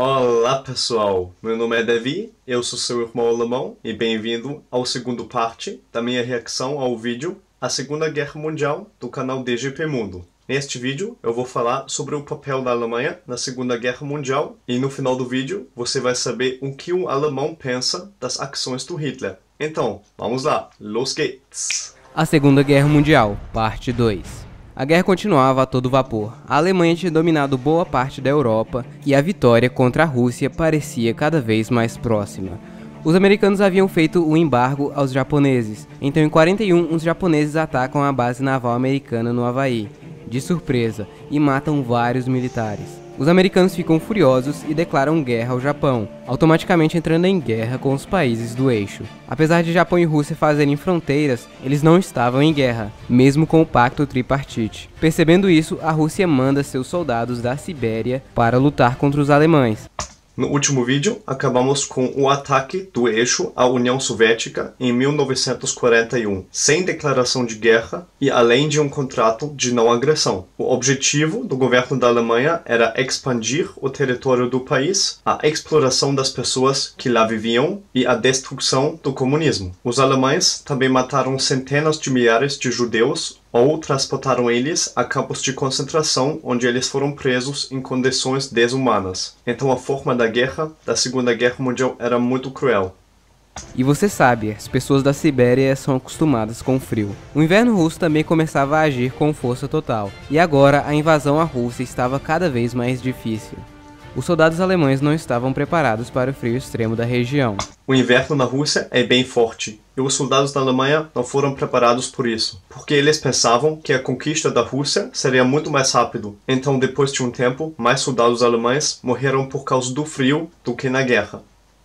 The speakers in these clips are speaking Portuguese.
Olá pessoal, meu nome é Davi, eu sou seu irmão alemão e bem-vindo ao segundo parte da minha reação ao vídeo A Segunda Guerra Mundial do canal DGP Mundo. Neste vídeo eu vou falar sobre o papel da Alemanha na Segunda Guerra Mundial e no final do vídeo você vai saber o que o alemão pensa das ações do Hitler. Então, vamos lá, los geht's! A Segunda Guerra Mundial, parte 2. A guerra continuava a todo vapor. A Alemanha tinha dominado boa parte da Europa e a vitória contra a Rússia parecia cada vez mais próxima. Os americanos haviam feito o embargo aos japoneses, então em 41 os japoneses atacam a base naval americana no Havaí, de surpresa, e matam vários militares. Os americanos ficam furiosos e declaram guerra ao Japão, automaticamente entrando em guerra com os países do eixo. Apesar de Japão e Rússia fazerem fronteiras, eles não estavam em guerra, mesmo com o Pacto Tripartite. Percebendo isso, a Rússia manda seus soldados da Sibéria para lutar contra os alemães. No último vídeo, acabamos com o ataque do eixo à União Soviética em 1941, sem declaração de guerra e além de um contrato de não agressão. O objetivo do governo da Alemanha era expandir o território do país, a exploração das pessoas que lá viviam e a destruição do comunismo. Os alemães também mataram centenas de milhares de judeus ou transportaram eles a campos de concentração onde eles foram presos em condições desumanas. Então a forma da guerra, da Segunda Guerra Mundial, era muito cruel. E você sabe, as pessoas da Sibéria são acostumadas com o frio. O inverno russo também começava a agir com força total, e agora a invasão à Rússia estava cada vez mais difícil. Os soldados alemães não estavam preparados para o frio extremo da região. O inverno na Rússia é bem forte, e os soldados da Alemanha não foram preparados por isso, porque eles pensavam que a conquista da Rússia seria muito mais rápido. Então, depois de um tempo, mais soldados alemães morreram por causa do frio do que na guerra.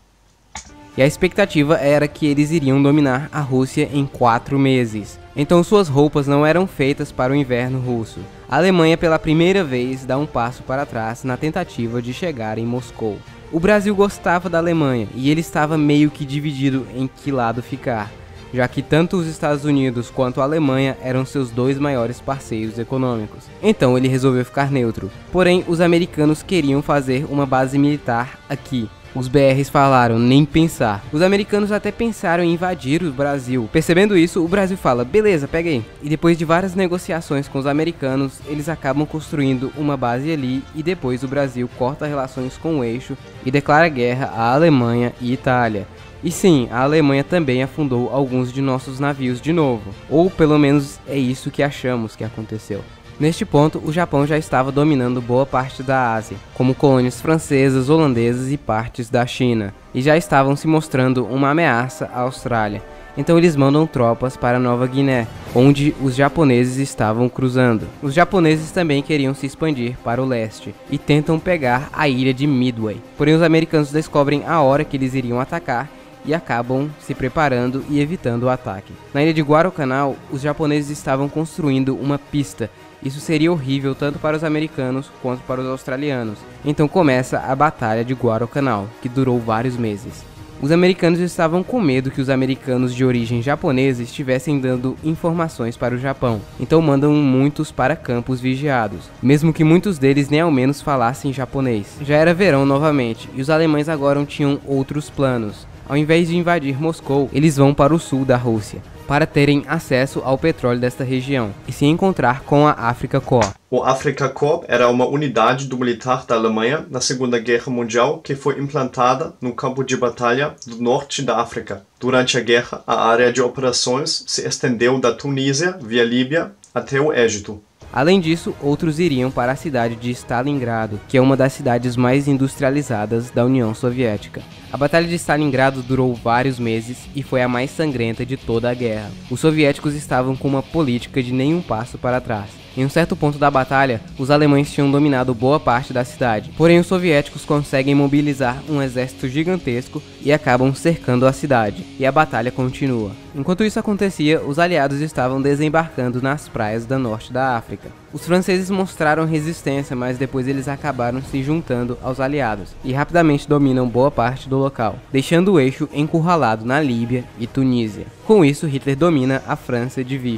E a expectativa era que eles iriam dominar a Rússia em 4 meses. Então suas roupas não eram feitas para o inverno russo. A Alemanha pela primeira vez dá um passo para trás na tentativa de chegar em Moscou. O Brasil gostava da Alemanha e ele estava meio que dividido em que lado ficar, já que tanto os Estados Unidos quanto a Alemanha eram seus dois maiores parceiros econômicos. Então ele resolveu ficar neutro. Porém, os americanos queriam fazer uma base militar aqui. Os BRs falaram, nem pensar. Os americanos até pensaram em invadir o Brasil. Percebendo isso, o Brasil fala, beleza, pega aí. E depois de várias negociações com os americanos, eles acabam construindo uma base ali e depois o Brasil corta relações com o eixo e declara guerra à Alemanha e Itália. E sim, a Alemanha também afundou alguns de nossos navios de novo. Ou pelo menos é isso que achamos que aconteceu. Neste ponto, o Japão já estava dominando boa parte da Ásia, como colônias francesas, holandesas e partes da China, e já estavam se mostrando uma ameaça à Austrália. Então eles mandam tropas para Nova Guiné, onde os japoneses estavam cruzando. Os japoneses também queriam se expandir para o leste, e tentam pegar a ilha de Midway. Porém os americanos descobrem a hora que eles iriam atacar, e acabam se preparando e evitando o ataque. Na ilha de Guadalcanal, os japoneses estavam construindo uma pista. Isso seria horrível tanto para os americanos quanto para os australianos. Então começa a Batalha de Guadalcanal, que durou vários meses. Os americanos estavam com medo que os americanos de origem japonesa estivessem dando informações para o Japão, então mandam muitos para campos vigiados, mesmo que muitos deles nem ao menos falassem japonês. Já era verão novamente, e os alemães agora tinham outros planos. Ao invés de invadir Moscou, eles vão para o sul da Rússia, para terem acesso ao petróleo desta região, e se encontrar com a Afrika Korps. O Afrika Korps era uma unidade do militar da Alemanha na Segunda Guerra Mundial que foi implantada no campo de batalha do norte da África. Durante a guerra, a área de operações se estendeu da Tunísia, via Líbia, até o Egito. Além disso, outros iriam para a cidade de Stalingrado, que é uma das cidades mais industrializadas da União Soviética. A Batalha de Stalingrado durou vários meses e foi a mais sangrenta de toda a guerra. Os soviéticos estavam com uma política de nenhum passo para trás. Em um certo ponto da batalha, os alemães tinham dominado boa parte da cidade, porém os soviéticos conseguem mobilizar um exército gigantesco e acabam cercando a cidade, e a batalha continua. Enquanto isso acontecia, os aliados estavam desembarcando nas praias do norte da África. Os franceses mostraram resistência, mas depois eles acabaram se juntando aos aliados, e rapidamente dominam boa parte do local, deixando o eixo encurralado na Líbia e Tunísia. Com isso, Hitler domina a França de Vichy.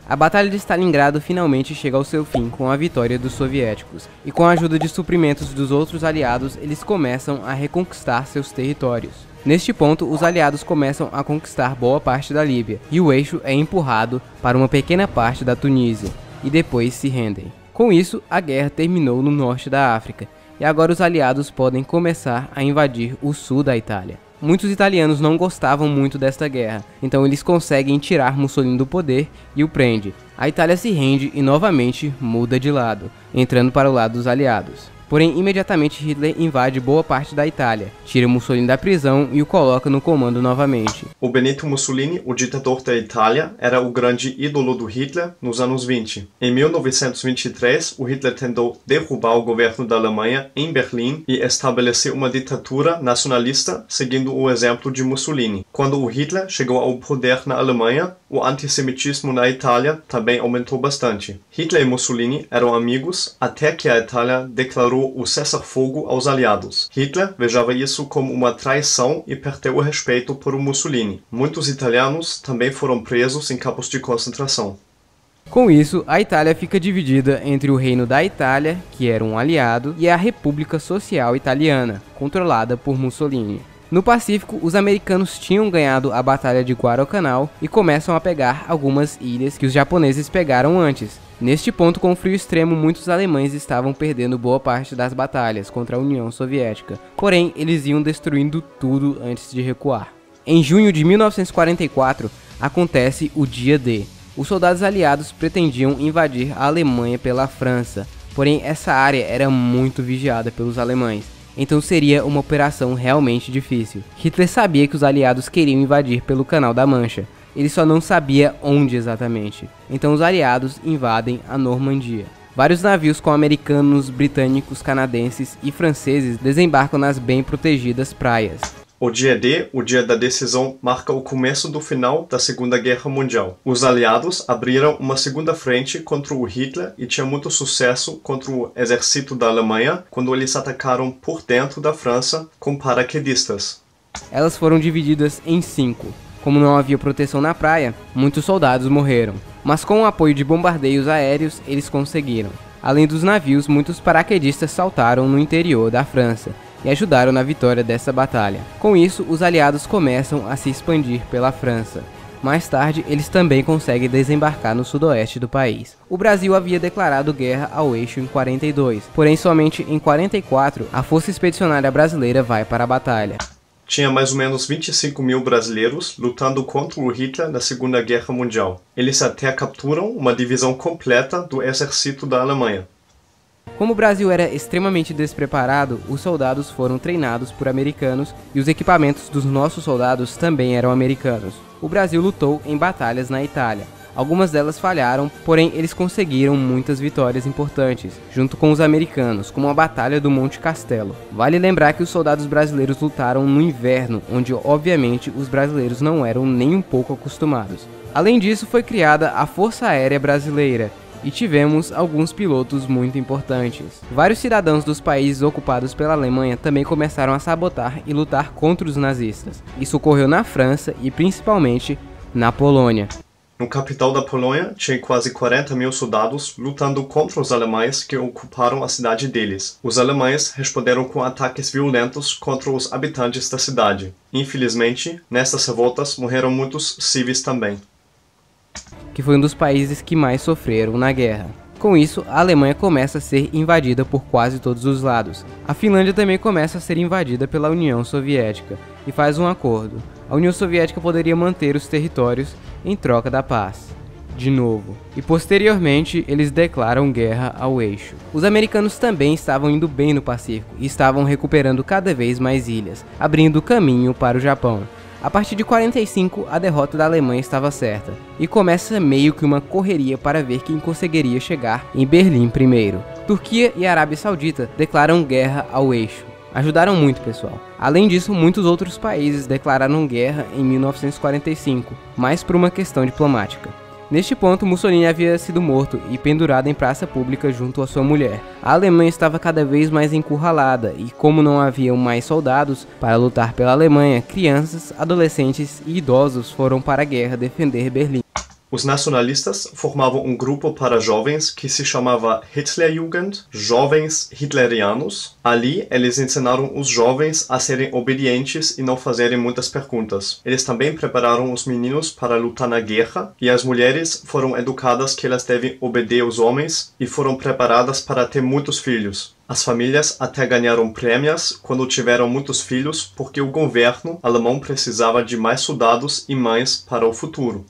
A Batalha de Stalingrado finalmente chega ao seu fim com a vitória dos soviéticos, e com a ajuda de suprimentos dos outros aliados, eles começam a reconquistar seus territórios. Neste ponto, os aliados começam a conquistar boa parte da Líbia, e o eixo é empurrado para uma pequena parte da Tunísia, e depois se rendem. Com isso, a guerra terminou no norte da África, e agora os aliados podem começar a invadir o sul da Itália. Muitos italianos não gostavam muito desta guerra, então eles conseguem tirar Mussolini do poder e o prende. A Itália se rende e novamente muda de lado, entrando para o lado dos aliados. Porém, imediatamente Hitler invade boa parte da Itália, tira Mussolini da prisão e o coloca no comando novamente. O Benito Mussolini, o ditador da Itália, era o grande ídolo do Hitler nos anos 20. Em 1923, o Hitler tentou derrubar o governo da Alemanha em Berlim e estabelecer uma ditadura nacionalista seguindo o exemplo de Mussolini. Quando o Hitler chegou ao poder na Alemanha, o antissemitismo na Itália também aumentou bastante. Hitler e Mussolini eram amigos até que a Itália declarou o cessar-fogo aos aliados. Hitler vejava isso como uma traição e perdeu o respeito por Mussolini. Muitos italianos também foram presos em campos de concentração. Com isso, a Itália fica dividida entre o Reino da Itália, que era um aliado, e a República Social Italiana, controlada por Mussolini. No Pacífico, os americanos tinham ganhado a Batalha de Guadalcanal e começam a pegar algumas ilhas que os japoneses pegaram antes. Neste ponto, com o frio extremo, muitos alemães estavam perdendo boa parte das batalhas contra a União Soviética, porém eles iam destruindo tudo antes de recuar. Em junho de 1944, acontece o Dia D. Os soldados aliados pretendiam invadir a Alemanha pela França, porém essa área era muito vigiada pelos alemães. Então seria uma operação realmente difícil. Hitler sabia que os aliados queriam invadir pelo Canal da Mancha, ele só não sabia onde exatamente. Então os aliados invadem a Normandia. Vários navios com americanos, britânicos, canadenses e franceses desembarcam nas bem protegidas praias. O dia D, o dia da decisão, marca o começo do final da Segunda Guerra Mundial. Os aliados abriram uma segunda frente contra o Hitler e tinha muito sucesso contra o exército da Alemanha quando eles atacaram por dentro da França com paraquedistas. Elas foram divididas em 5. Como não havia proteção na praia, muitos soldados morreram, mas com o apoio de bombardeios aéreos eles conseguiram. Além dos navios, muitos paraquedistas saltaram no interior da França e ajudaram na vitória dessa batalha. Com isso, os aliados começam a se expandir pela França. Mais tarde, eles também conseguem desembarcar no sudoeste do país. O Brasil havia declarado guerra ao eixo em 42, porém somente em 44 a Força Expedicionária Brasileira vai para a batalha. Tinha mais ou menos 25 mil brasileiros lutando contra o Hitler na Segunda Guerra Mundial. Eles até capturam uma divisão completa do exército da Alemanha. Como o Brasil era extremamente despreparado, os soldados foram treinados por americanos e os equipamentos dos nossos soldados também eram americanos. O Brasil lutou em batalhas na Itália. Algumas delas falharam, porém eles conseguiram muitas vitórias importantes, junto com os americanos, como a Batalha do Monte Castelo. Vale lembrar que os soldados brasileiros lutaram no inverno, onde obviamente os brasileiros não eram nem um pouco acostumados. Além disso, foi criada a Força Aérea Brasileira, e tivemos alguns pilotos muito importantes. Vários cidadãos dos países ocupados pela Alemanha também começaram a sabotar e lutar contra os nazistas. Isso ocorreu na França e principalmente na Polônia. No capital da Polônia, tinha quase 40 mil soldados lutando contra os alemães que ocuparam a cidade deles. Os alemães responderam com ataques violentos contra os habitantes da cidade. Infelizmente, nessas revoltas morreram muitos civis também. Que foi um dos países que mais sofreram na guerra. Com isso, a Alemanha começa a ser invadida por quase todos os lados. A Finlândia também começa a ser invadida pela União Soviética e faz um acordo. A União Soviética poderia manter os territórios em troca da paz. De novo. E posteriormente, eles declaram guerra ao eixo. Os americanos também estavam indo bem no Pacífico e estavam recuperando cada vez mais ilhas, abrindo caminho para o Japão. A partir de 45, a derrota da Alemanha estava certa, e começa meio que uma correria para ver quem conseguiria chegar em Berlim primeiro. Turquia e Arábia Saudita declaram guerra ao eixo. Ajudaram muito, pessoal. Além disso, muitos outros países declararam guerra em 1945, mais por uma questão diplomática. Neste ponto, Mussolini havia sido morto e pendurado em praça pública junto à sua mulher. A Alemanha estava cada vez mais encurralada e, como não haviam mais soldados para lutar pela Alemanha, crianças, adolescentes e idosos foram para a guerra defender Berlim. Os nacionalistas formavam um grupo para jovens que se chamava Hitlerjugend, Jovens Hitlerianos. Ali, eles ensinaram os jovens a serem obedientes e não fazerem muitas perguntas. Eles também prepararam os meninos para lutar na guerra, e as mulheres foram educadas que elas devem obedecer aos homens e foram preparadas para ter muitos filhos. As famílias até ganharam prêmios quando tiveram muitos filhos, porque o governo alemão precisava de mais soldados e mães para o futuro.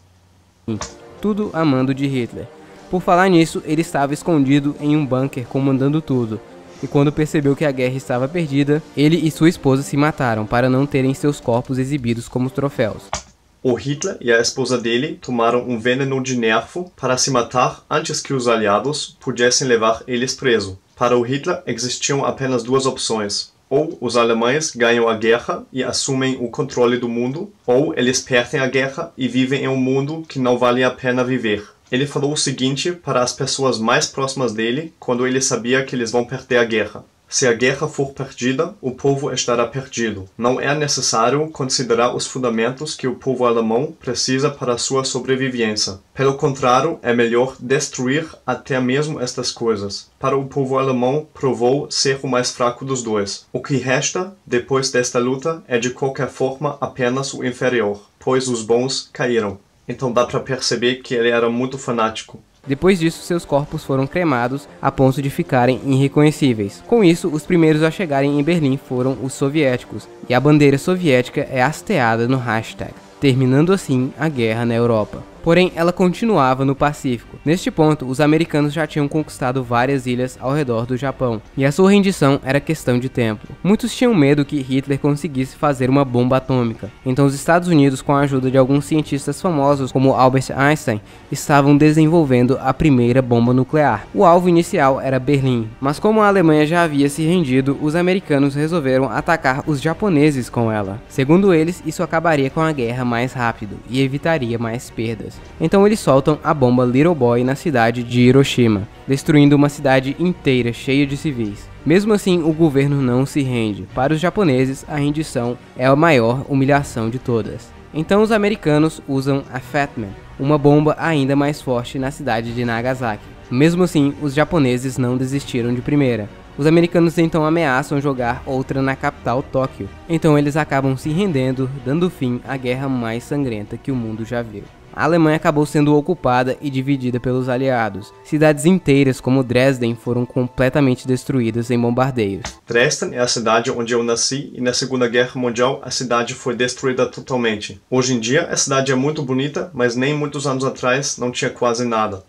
Tudo a mando de Hitler. Por falar nisso, ele estava escondido em um bunker comandando tudo. E quando percebeu que a guerra estava perdida, ele e sua esposa se mataram para não terem seus corpos exibidos como troféus. O Hitler e a esposa dele tomaram um veneno de nervo para se matar antes que os aliados pudessem levar eles presos. Para o Hitler existiam apenas duas opções. Ou os alemães ganham a guerra e assumem o controle do mundo, ou eles perdem a guerra e vivem em um mundo que não vale a pena viver. Ele falou o seguinte para as pessoas mais próximas dele quando ele sabia que eles vão perder a guerra. Se a guerra for perdida, o povo estará perdido. Não é necessário considerar os fundamentos que o povo alemão precisa para sua sobrevivência. Pelo contrário, é melhor destruir até mesmo estas coisas. Para o povo alemão, provou ser o mais fraco dos dois. O que resta, depois desta luta, é de qualquer forma apenas o inferior, pois os bons caíram. Então dá para perceber que ele era muito fanático. Depois disso, seus corpos foram cremados a ponto de ficarem irreconhecíveis. Com isso, os primeiros a chegarem em Berlim foram os soviéticos, e a bandeira soviética é hasteada no hashtag, terminando assim a guerra na Europa. Porém, ela continuava no Pacífico. Neste ponto, os americanos já tinham conquistado várias ilhas ao redor do Japão, e a sua rendição era questão de tempo. Muitos tinham medo que Hitler conseguisse fazer uma bomba atômica, então os Estados Unidos, com a ajuda de alguns cientistas famosos como Albert Einstein, estavam desenvolvendo a primeira bomba nuclear. O alvo inicial era Berlim, mas como a Alemanha já havia se rendido, os americanos resolveram atacar os japoneses com ela. Segundo eles, isso acabaria com a guerra mais rápido e evitaria mais perdas. Então eles soltam a bomba Little Boy na cidade de Hiroshima, destruindo uma cidade inteira cheia de civis. Mesmo assim, o governo não se rende. Para os japoneses, a rendição é a maior humilhação de todas. Então os americanos usam a Fat Man, uma bomba ainda mais forte na cidade de Nagasaki. Mesmo assim, os japoneses não desistiram de primeira. Os americanos então ameaçam jogar outra na capital, Tóquio. Então eles acabam se rendendo, dando fim à guerra mais sangrenta que o mundo já viu. A Alemanha acabou sendo ocupada e dividida pelos aliados. Cidades inteiras como Dresden foram completamente destruídas em bombardeios. Dresden é a cidade onde eu nasci e na Segunda Guerra Mundial a cidade foi destruída totalmente. Hoje em dia a cidade é muito bonita, mas nem muitos anos atrás não tinha quase nada.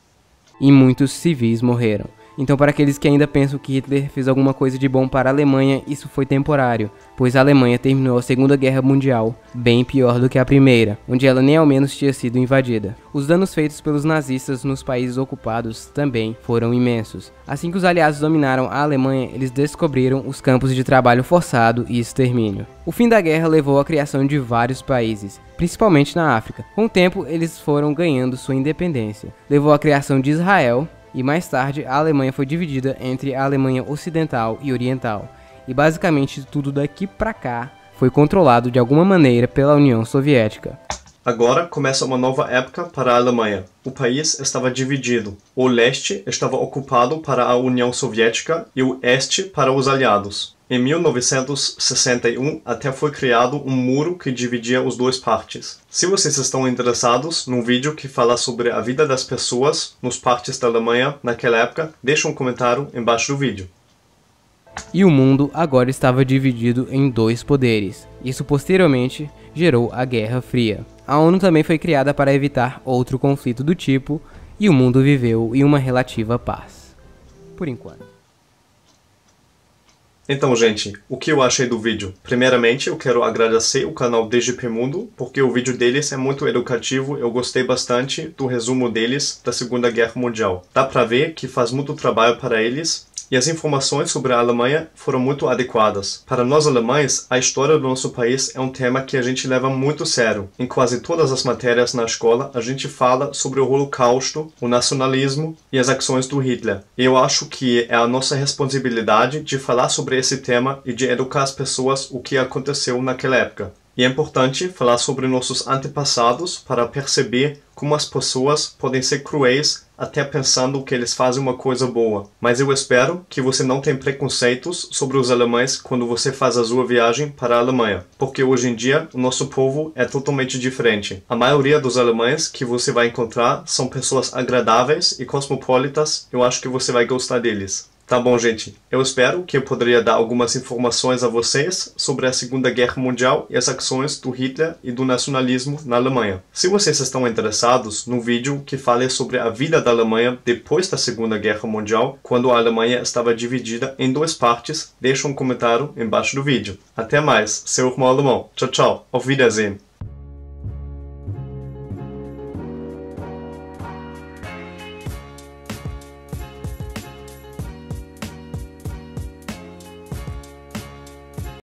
E muitos civis morreram. Então, para aqueles que ainda pensam que Hitler fez alguma coisa de bom para a Alemanha, isso foi temporário, pois a Alemanha terminou a Segunda Guerra Mundial bem pior do que a Primeira, onde ela nem ao menos tinha sido invadida. Os danos feitos pelos nazistas nos países ocupados também foram imensos. Assim que os aliados dominaram a Alemanha, eles descobriram os campos de trabalho forçado e extermínio. O fim da guerra levou à criação de vários países, principalmente na África. Com o tempo, eles foram ganhando sua independência. Levou à criação de Israel, e mais tarde a Alemanha foi dividida entre a Alemanha Ocidental e Oriental, e basicamente tudo daqui pra cá foi controlado de alguma maneira pela União Soviética. Agora começa uma nova época para a Alemanha. O país estava dividido. O leste estava ocupado para a União Soviética e o oeste para os aliados. Em 1961, até foi criado um muro que dividia os duas partes. Se vocês estão interessados num vídeo que fala sobre a vida das pessoas nos partes da Alemanha naquela época, deixa um comentário embaixo do vídeo. E o mundo agora estava dividido em dois poderes. Isso posteriormente gerou a Guerra Fria. A ONU também foi criada para evitar outro conflito do tipo, e o mundo viveu em uma relativa paz. Por enquanto. Então, gente, o que eu achei do vídeo? Primeiramente, eu quero agradecer o canal DGP Mundo, porque o vídeo deles é muito educativo, eu gostei bastante do resumo deles da Segunda Guerra Mundial. Dá pra ver que faz muito trabalho para eles, e as informações sobre a Alemanha foram muito adequadas. Para nós alemães, a história do nosso país é um tema que a gente leva muito sério. Em quase todas as matérias na escola, a gente fala sobre o Holocausto, o nacionalismo e as ações do Hitler. E eu acho que é a nossa responsabilidade de falar sobre esse tema e de educar as pessoas o que aconteceu naquela época. E é importante falar sobre nossos antepassados para perceber como as pessoas podem ser cruéis até pensando que eles fazem uma coisa boa. Mas eu espero que você não tenha preconceitos sobre os alemães quando você faz a sua viagem para a Alemanha, porque hoje em dia o nosso povo é totalmente diferente. A maioria dos alemães que você vai encontrar são pessoas agradáveis e cosmopolitas. Eu acho que você vai gostar deles. Tá bom, gente. Eu espero que eu poderia dar algumas informações a vocês sobre a Segunda Guerra Mundial e as ações do Hitler e do nacionalismo na Alemanha. Se vocês estão interessados no vídeo que fale sobre a vida da Alemanha depois da Segunda Guerra Mundial, quando a Alemanha estava dividida em duas partes, deixe um comentário embaixo do vídeo. Até mais, seu irmão alemão. Tchau, tchau. Auf Wiedersehen.